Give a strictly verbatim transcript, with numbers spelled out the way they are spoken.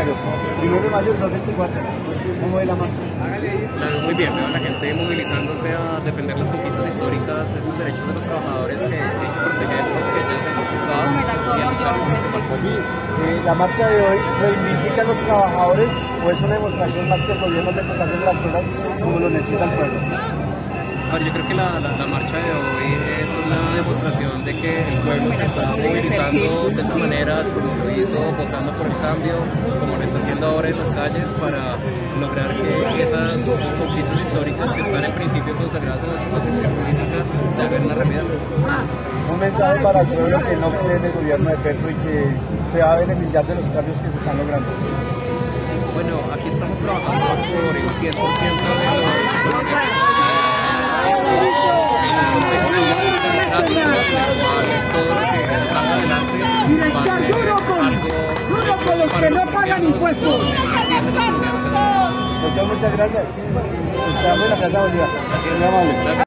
compañeros. Primero de mayo del dos mil veinticuatro, ¿cómo ve la marcha? La veo muy bien, veo a la gente movilizándose a defender las conquistas históricas, esos derechos de los trabajadores que hay que proteger, los que ya se han conquistado y a luchar por ese falta. Eh, ¿La marcha de hoy reivindica a los trabajadores o es una demostración más que el gobierno de que está haciendo las cosas como lo necesita el pueblo? A ver, yo creo que la, la, la marcha de hoy es una demostración de que el pueblo se está movilizando de todas maneras, como lo hizo votando por el cambio, como lo está haciendo ahora en las calles, para lograr que esas conquistas históricas que están en principio consagradas en la constitución política se hagan una realidad. Un mensaje para el pueblo que no cree en el gobierno de Petro y que se va a beneficiar de los cambios que se están logrando. Bueno, aquí estamos trabajando por el cien por ciento de los en un contexto democrático en el cual todo lo que salga adelante va a ser algo con los que no pagan impuestos. Doctor, muchas gracias. Esperamos en la Casa Bolívar. Gracias. Muy amable.